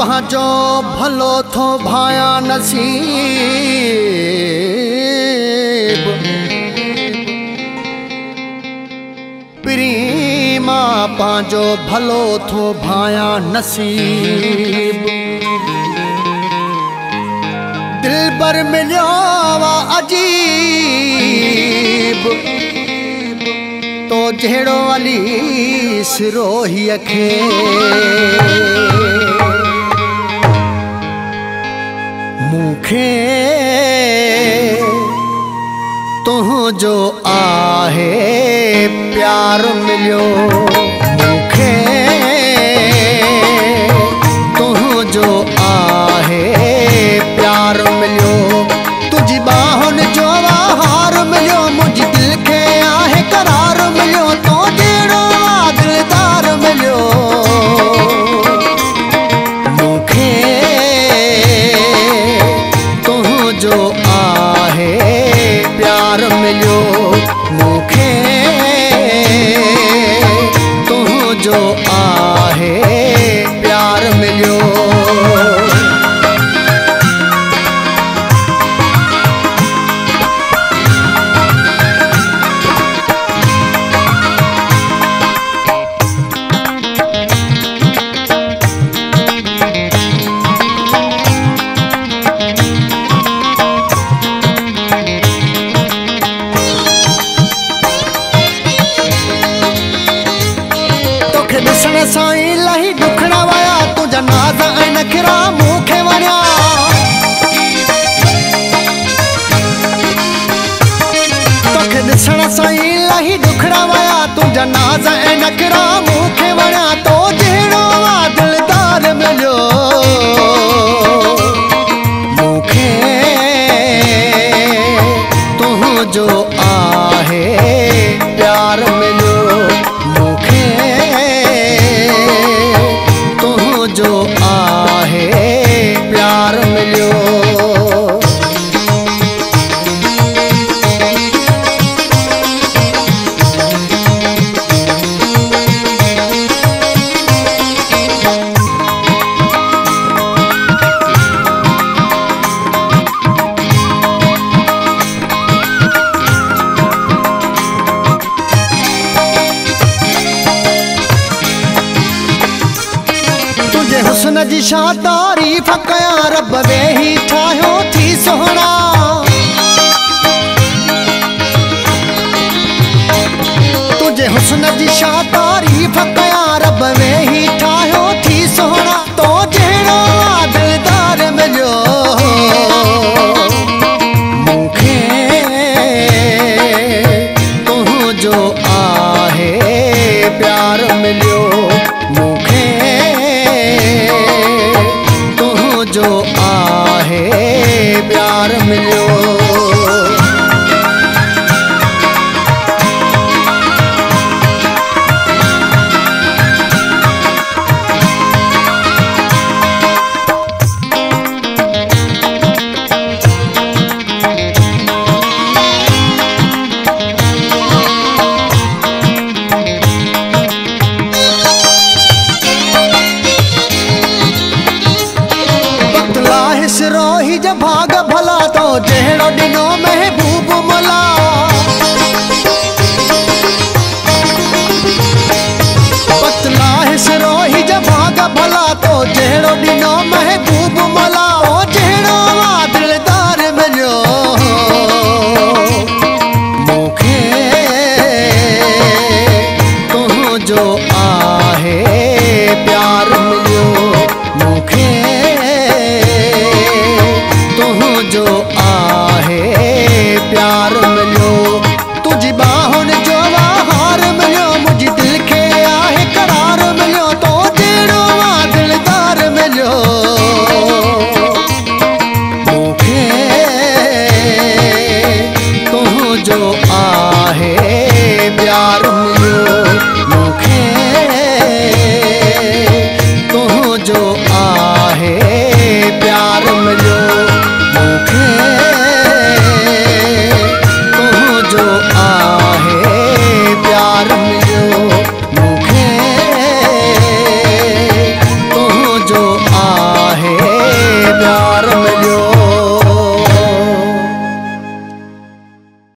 पंहिंजो भलो थो भाया नसीब प्रीमा पंहिंजो भलो थो भाया नसीब दिलबर मिलियो वा अजीब तो जहिड़ो अली सिरोहीअ खे मूंखे तुंहिंजो आहे प्यार मिलियो मूंखे तुंहिंजो आहे प्यार मिलियो तुझी बाहुनि जो हार मिलियो मुंहिंजी दिल खे आहे करार मिलियो तो जहिड़ो दिलदार मिलियो मूंखे तुंहिंजो आहे प्यार मिलियो मूंखे तुंहिंजो आहे प्यार मिलियो ॾिसण सां ई लही ॾुखड़ा वया तुंहिंजा नाज़ ऐं नखरा मूंखे वणिया तोखे ॾिसण सां ई लही ॾुखड़ा वया तुंहिंजा नाज़ ऐं नखरा मूंखे वणिया तो जहिड़ो दिलदार मिलियो मूंखे तुंहिंजो आहे प्यार मिलियो मूंखे तुंहिंजो आहे प्यार मिलियो हुस्न जी छा तारीफ़ कयां रब वेही ठाहियो थी सोहणा